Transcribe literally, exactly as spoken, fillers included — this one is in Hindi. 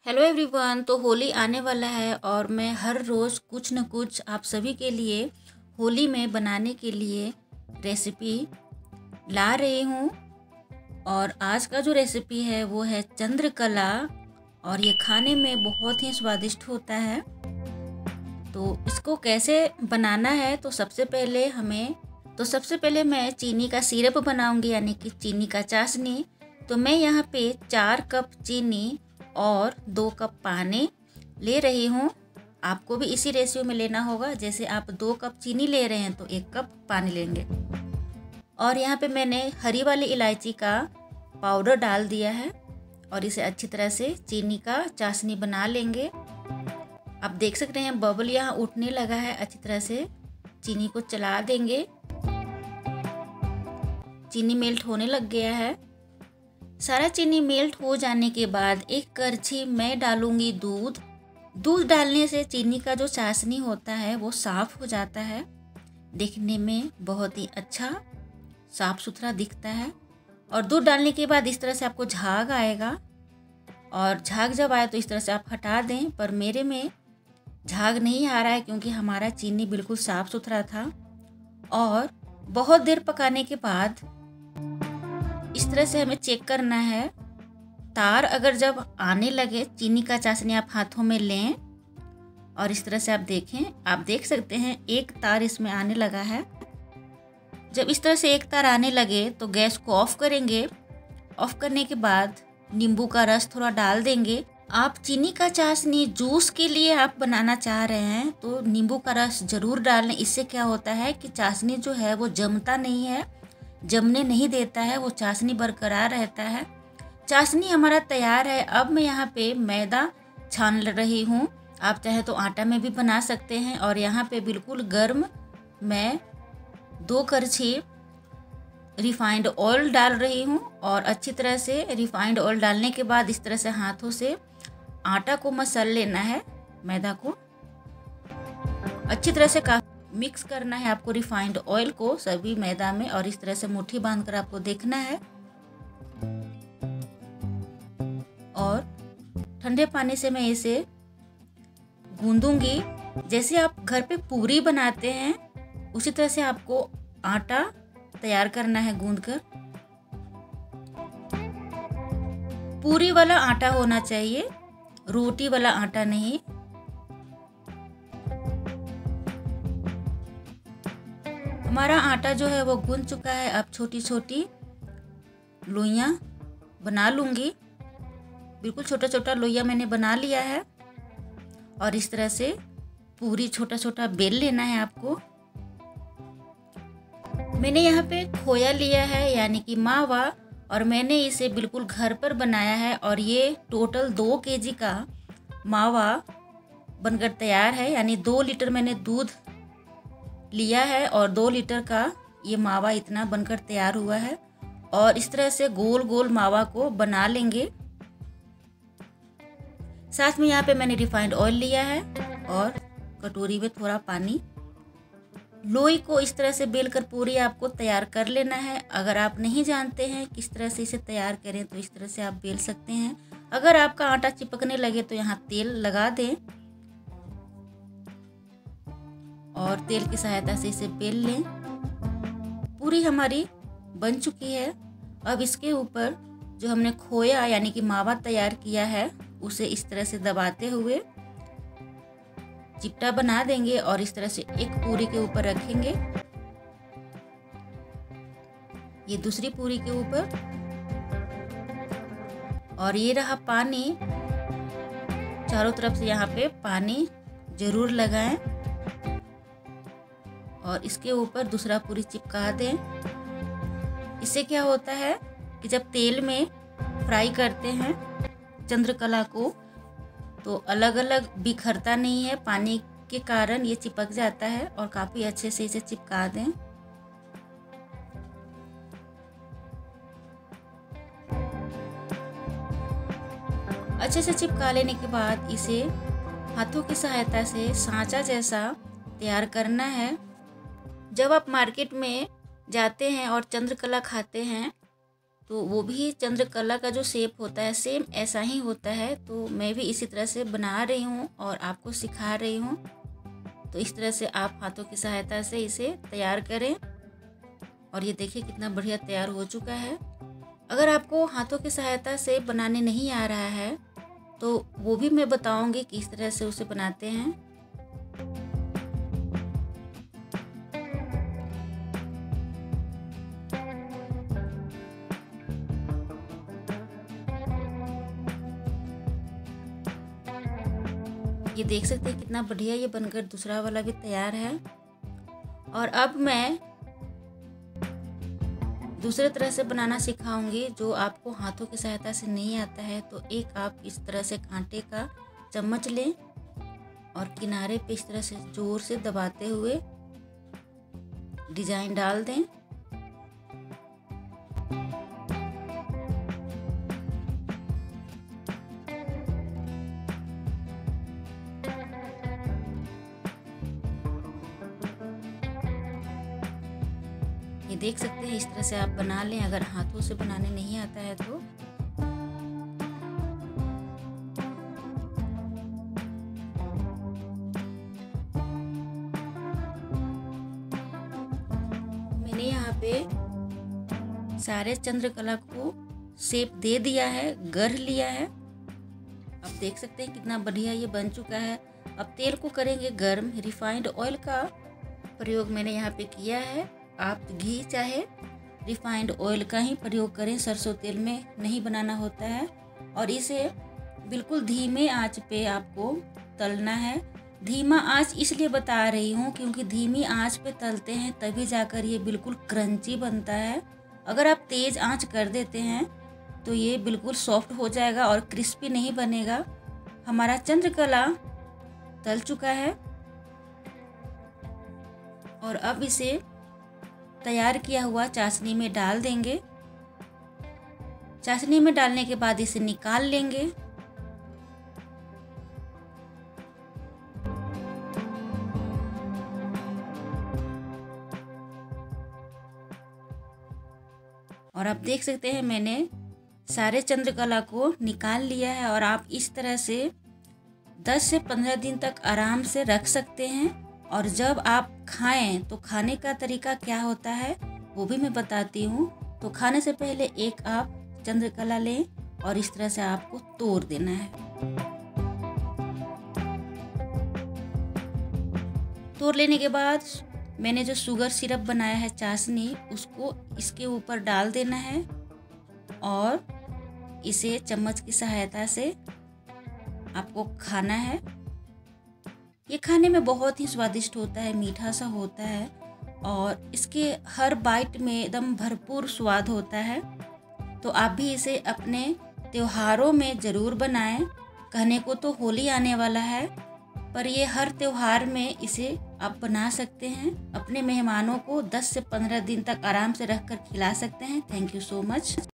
Hello everyone. तो होली आने वाला है और मैं हर रोज़ कुछ न कुछ आप सभी के लिए होली में बनाने के लिए रेसिपी ला रही हूँ। और आज का जो रेसिपी है वो है चंद्रकला, और ये खाने में बहुत ही स्वादिष्ट होता है। तो इसको कैसे बनाना है, तो सबसे पहले हमें तो सबसे पहले मैं चीनी का सिरप बनाऊंगी, यानी कि चीनी का चाशनी। तो मैं यहाँ पे चार कप चीनी और दो कप पानी ले रही हूँ। आपको भी इसी रेशियो में लेना होगा, जैसे आप दो कप चीनी ले रहे हैं तो एक कप पानी लेंगे। और यहाँ पे मैंने हरी वाली इलायची का पाउडर डाल दिया है और इसे अच्छी तरह से चीनी का चाशनी बना लेंगे। आप देख सकते हैं बबल यहाँ उठने लगा है। अच्छी तरह से चीनी को चला देंगे। चीनी मेल्ट होने लग गया है। सारा चीनी मेल्ट हो जाने के बाद एक करछी मैं डालूंगी दूध। दूध डालने से चीनी का जो चाशनी होता है वो साफ़ हो जाता है, देखने में बहुत ही अच्छा साफ़ सुथरा दिखता है। और दूध डालने के बाद इस तरह से आपको झाग आएगा, और झाग जब आए तो इस तरह से आप हटा दें। पर मेरे में झाग नहीं आ रहा है क्योंकि हमारा चीनी बिल्कुल साफ़ सुथरा था। और बहुत देर पकाने के बाद इस तरह से हमें चेक करना है। तार अगर जब आने लगे, चीनी का चाशनी आप हाथों में लें और इस तरह से आप देखें, आप देख सकते हैं एक तार इसमें आने लगा है। जब इस तरह से एक तार आने लगे तो गैस को ऑफ करेंगे। ऑफ करने के बाद नींबू का रस थोड़ा डाल देंगे। आप चीनी का चाशनी जूस के लिए आप बनाना चाह रहे हैं तो नींबू का रस ज़रूर डालें। इससे क्या होता है कि चाशनी जो है वो जमता नहीं है, जमने नहीं देता है, वो चाशनी बरकरार रहता है। चाशनी हमारा तैयार है। अब मैं यहाँ पे मैदा छान रही हूँ। आप चाहे तो आटा में भी बना सकते हैं। और यहाँ पे बिल्कुल गर्म मैं दो करछी रिफाइंड ऑयल डाल रही हूँ। और अच्छी तरह से रिफाइंड ऑयल डालने के बाद इस तरह से हाथों से आटा को मसल लेना है। मैदा को अच्छी तरह से का मिक्स करना है आपको, रिफाइंड ऑयल को सभी मैदा में। और इस तरह से मुट्ठी बांधकर आपको देखना है। और ठंडे पानी से मैं इसे गूंदूंगी। जैसे आप घर पे पूरी बनाते हैं उसी तरह से आपको आटा तैयार करना है गूंदकर। पूरी वाला आटा होना चाहिए, रोटी वाला आटा नहीं। हमारा आटा जो है वो गूंद चुका है। अब छोटी छोटी लोइयाँ बना लूँगी। बिल्कुल छोटा छोटा लोइयाँ मैंने बना लिया है। और इस तरह से पूरी छोटा छोटा बेल लेना है आपको। मैंने यहाँ पे खोया लिया है, यानी कि मावा, और मैंने इसे बिल्कुल घर पर बनाया है। और ये टोटल दो केजी का मावा बनकर तैयार है, यानी दो लीटर मैंने दूध लिया है और दो लीटर का ये मावा इतना बनकर तैयार हुआ है। और इस तरह से गोल गोल मावा को बना लेंगे। साथ में यहाँ पे मैंने रिफाइंड ऑयल लिया है और कटोरी में थोड़ा पानी। लोई को इस तरह से बेलकर पूरी आपको तैयार कर लेना है। अगर आप नहीं जानते हैं किस तरह से इसे तैयार करें तो इस तरह से आप बेल सकते हैं। अगर आपका आटा चिपकने लगे तो यहाँ तेल लगा दें और तेल की सहायता से इसे बेल लें। पूरी हमारी बन चुकी है। अब इसके ऊपर जो हमने खोया यानी कि मावा तैयार किया है उसे इस तरह से दबाते हुए चिपटा बना देंगे और इस तरह से एक पूरी के ऊपर रखेंगे, ये दूसरी पूरी के ऊपर। और ये रहा पानी। चारों तरफ से यहाँ पे पानी जरूर लगाएं और इसके ऊपर दूसरा पूरी चिपका दें। इससे क्या होता है कि जब तेल में फ्राई करते हैं चंद्रकला को तो अलग अलग बिखरता नहीं है, पानी के कारण ये चिपक जाता है। और काफ़ी अच्छे से इसे चिपका दें। अच्छे से चिपका लेने के बाद इसे हाथों की सहायता से सांचा जैसा तैयार करना है। जब आप मार्केट में जाते हैं और चंद्रकला खाते हैं तो वो भी चंद्रकला का जो शेप होता है सेम ऐसा ही होता है। तो मैं भी इसी तरह से बना रही हूँ और आपको सिखा रही हूँ। तो इस तरह से आप हाथों की सहायता से इसे तैयार करें। और ये देखिए कितना बढ़िया तैयार हो चुका है। अगर आपको हाथों की सहायता से बनाने नहीं आ रहा है तो वो भी मैं बताऊंगी किस तरह से उसे बनाते हैं। ये देख सकते हैं कितना बढ़िया ये बनकर दूसरा वाला भी तैयार है। और अब मैं दूसरे तरह से बनाना सिखाऊंगी जो आपको हाथों की सहायता से नहीं आता है। तो एक आप इस तरह से कांटे का चम्मच लें और किनारे पे इस तरह से जोर से दबाते हुए डिजाइन डाल दें। ये देख सकते हैं इस तरह से आप बना लें अगर हाथों से बनाने नहीं आता है तो। मैंने यहाँ पे सारे चंद्रकला को शेप दे दिया है, गढ़ लिया है। आप देख सकते हैं कितना बढ़िया ये बन चुका है। अब तेल को करेंगे गर्म। रिफाइंड ऑयल का प्रयोग मैंने यहाँ पे किया है। आप घी चाहे रिफाइंड ऑयल का ही प्रयोग करें, सरसों तेल में नहीं बनाना होता है। और इसे बिल्कुल धीमे आंच पे आपको तलना है। धीमा आंच इसलिए बता रही हूँ क्योंकि धीमी आंच पे तलते हैं तभी जाकर ये बिल्कुल क्रंची बनता है। अगर आप तेज आंच कर देते हैं तो ये बिल्कुल सॉफ्ट हो जाएगा और क्रिस्पी नहीं बनेगा। हमारा चंद्रकला तल चुका है और अब इसे तैयार किया हुआ चाशनी में डाल देंगे। चाशनी में डालने के बाद इसे निकाल लेंगे। और आप देख सकते हैं मैंने सारे चंद्रकला को निकाल लिया है। और आप इस तरह से दस से पंद्रह दिन तक आराम से रख सकते हैं। और जब आप खाएं तो खाने का तरीका क्या होता है वो भी मैं बताती हूँ। तो खाने से पहले एक आप चंद्रकला लें और इस तरह से आपको तोड़ देना है। तोड़ लेने के बाद मैंने जो शुगर सिरप बनाया है चाशनी, उसको इसके ऊपर डाल देना है और इसे चम्मच की सहायता से आपको खाना है। ये खाने में बहुत ही स्वादिष्ट होता है, मीठा सा होता है और इसके हर बाइट में एकदम भरपूर स्वाद होता है। तो आप भी इसे अपने त्योहारों में ज़रूर बनाएं। कहने को तो होली आने वाला है पर ये हर त्योहार में इसे आप बना सकते हैं। अपने मेहमानों को दस से पंद्रह दिन तक आराम से रखकर खिला सकते हैं। Thank you so much.